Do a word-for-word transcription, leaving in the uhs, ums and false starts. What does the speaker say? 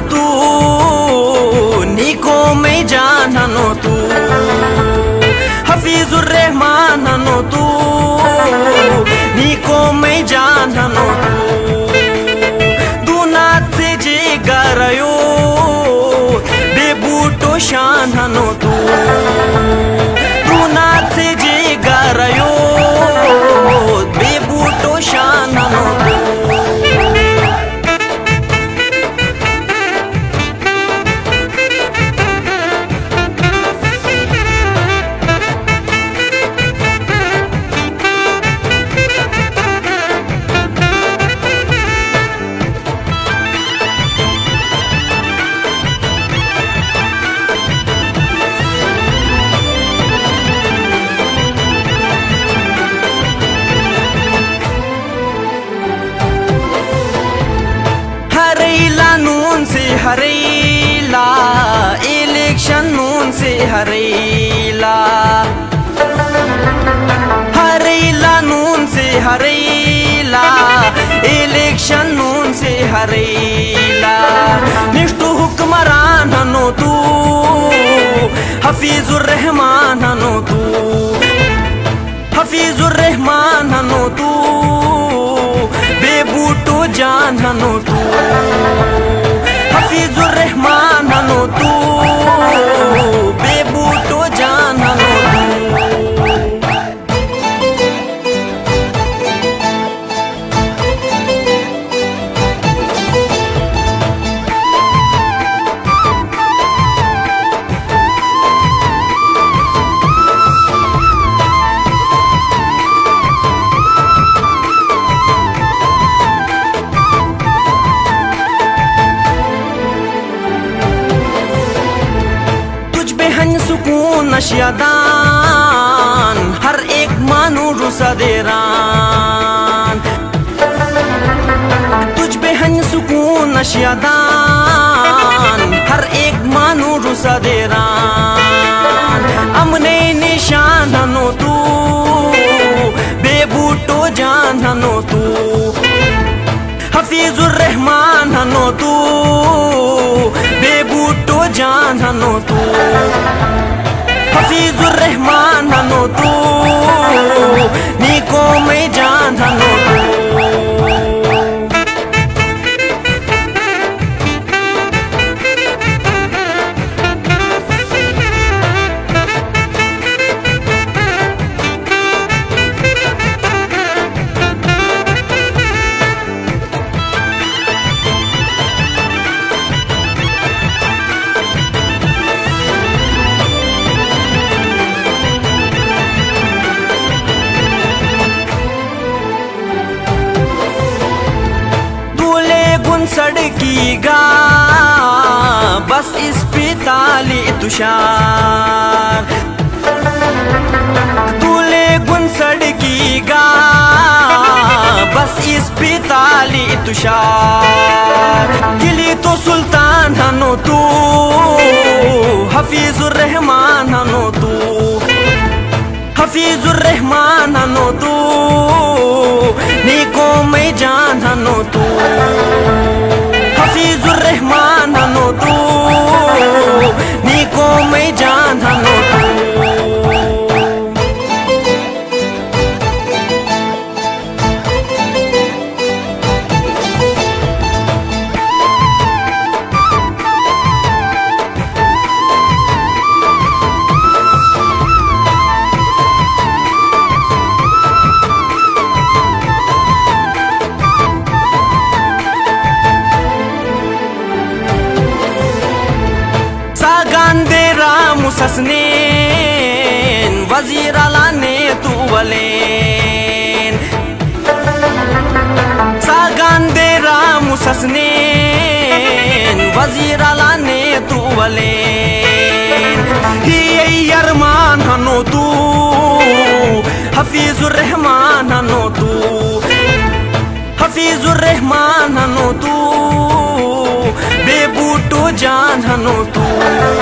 तू नीको में जान हनो तू हफीजुर रहमान हनो तू नीको में जान हनो तू दूनात से जे गरयो बेबूटो शान हनो तू दूनात से जे गरयो बेबूटो शान हनो तू हरेला इलेक्शन नून से हरेला हरेला नून से हरेला इलेक्शन नून से हरेला निष्ठु हुक्मरान हनो तू हफीजुर रहमान हनो तू हफीजुर रहमान हनो तू बेबूटो जान हनो तू हफीजुर रहमान हनो तू बेबूटो जान हनो सुकून नशियादान हर एक मानू रुसा देरान तुझ पे हन सुकून नशियादान हर एक मानू रुसा देरान अमने निशान हनो तू बेबूटो जान हनो तू हफीजुर रहमान हनो तू बेबूटो जान हनो तू हफीजुर रहमान हनो तू नीको में जान हनो तू सड़कीगा बस इस पिताली तुषार दूल्हे गुन सड़कीगा बस इस पिताली तुषार किली तो सुल्तान हनो तू हफीजुर रहमान हनो तू हफीजुर रहमान हनो तू नीको में जान हनो तू हफीजुर रहमान हनो तू नीको में जान हनो तू मुसस्नेन वजीर लाने तू वलेन सागंदेरा मुसस्नेन वजीर लाने तू वलेन ही अरमान हनो तू हफीजुर रहमान हनो तू हफीजुर रहमान हनो तू बेबूटो जान हनो तू